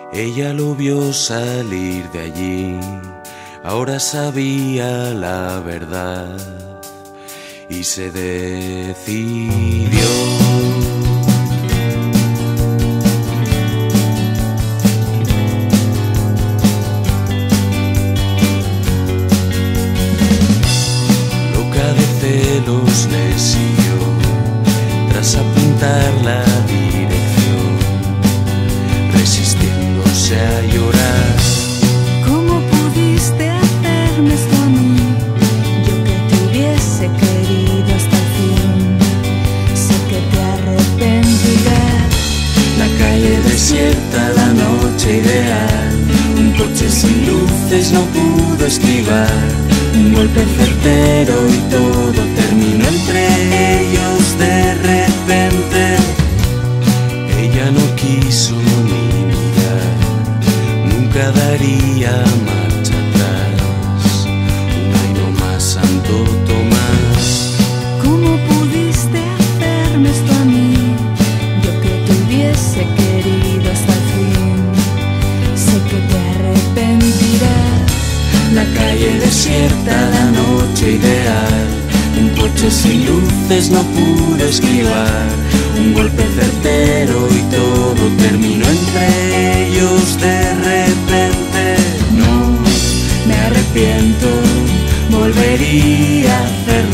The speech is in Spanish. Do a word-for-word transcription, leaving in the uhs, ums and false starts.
Ella lo vio salir de allí, ahora sabía la verdad y se decidió. Loca de celos le siguió tras apuntar la dirección, resistiéndose a llorar. ¿Cómo pudiste hacerme esto a mí? Yo que te hubiese querido hasta el fin. Sé que te arrepentirás. La calle desierta, la noche ideal, un coche sin luces no pudo esquivar, un golpe certero y todo terminó entre ellos de repente. Ella no quiso ni mirar, nunca daría marcha atrás. Un año más, Santo Tomás. ¿Cómo pudiste hacerme esto a mí? Yo que te hubiese querido hasta el fin. Sé que te arrepentirás. La calle desierta, la noche ideal, un coche sin luces no pudo esquivar, un golpe certero y todo terminó entre ellos de repente. No me arrepiento, volvería a hacerlo